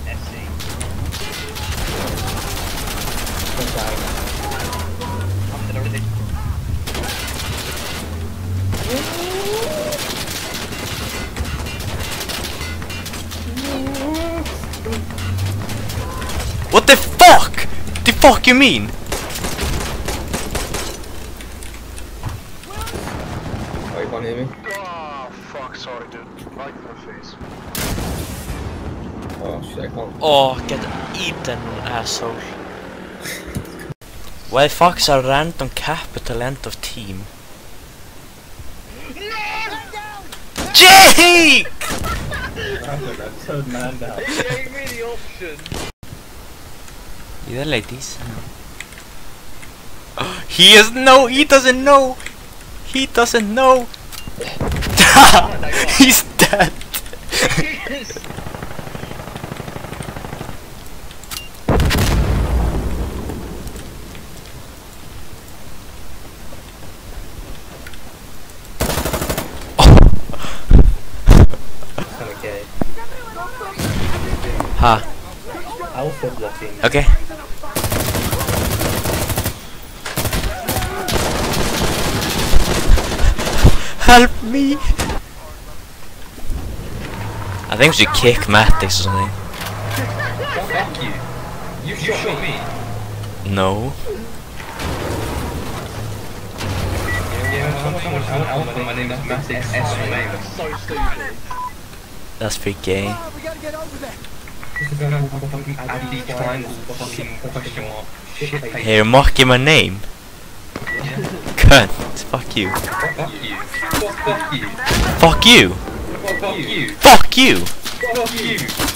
SC. I'm gonna really. What the fuck? The fuck you mean? Oh, you can't hear me? Oh, fuck, sorry, dude. Right in the face. Oh shit, I can't. Oh, get eaten, asshole. Why fuck's a random capital end of team? Jake! That's so man down. He gave me the option. Either like this. He is no. He doesn't know. He doesn't know. He's dead. Okay. Ha. Alpha blocking. Okay. Help me! I think we should kick Mattix or something. Fuck you. You shot me. No. My name is Mattix. So stupid. That's pretty gay. We gotta get over there. Hey, you're mocking my name. Cunt. Fuck you. Fuck you. Fuck you. Fuck you. Fuck you. Fuck you. Fuck you.